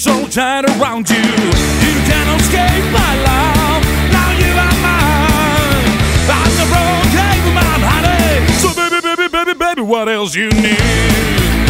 so tight around you. You cannot escape my love. Now you are mine. I'm the wrong cave of my honey. So baby, baby, baby, baby, what else you need?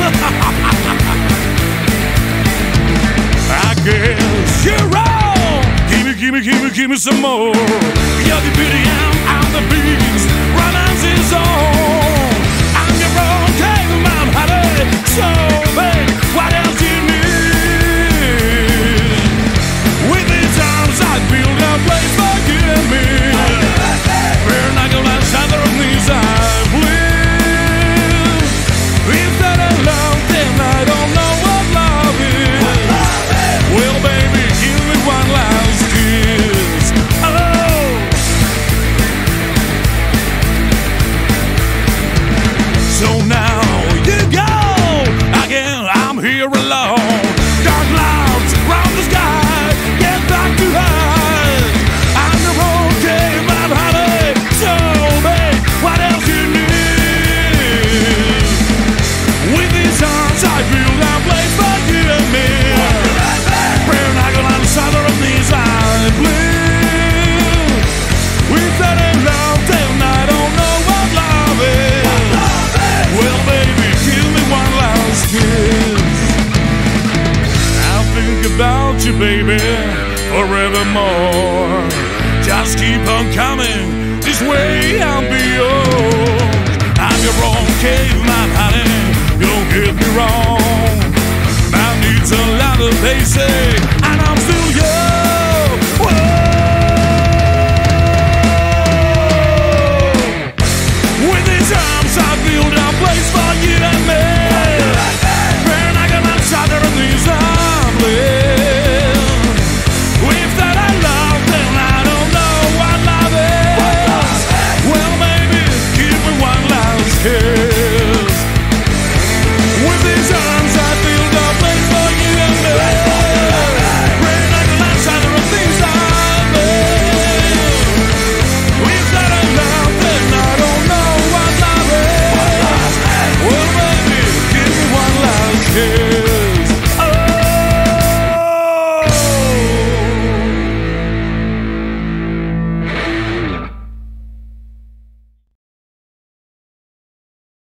I guess you're wrong. Give me some more. You're the beauty, I'm the beast. Romance is on. I'm your own cave of my honey. So baby, what else you need? With these arms I build a place for you and me. We're not gonna shatter on these I believe. If that ain't love, then I don't know what love is. Well, baby, give me one last kiss. Oh. So now you go again. I'm here alone. Dark clouds round the sky. Get back to hide. I'm the wrong game, I'm honey. So, babe, what else you need? With these arms, I build a place for you and me. We're not gonna shatter on these I believe. With that in love, then I don't know what love is. Well, baby, give me one last kiss. I'll think about you, baby, forevermore. Just keep on coming, this way I'll be yours. I'm your own caveman, honey, don't get me wrong. My needs a lot of basic, and I'm still young. Whoa. With these arms I build a place for you and me. We're not gonna shatter on these arms. If that I love, then I don't know what love is. Well, baby, give me one last kiss.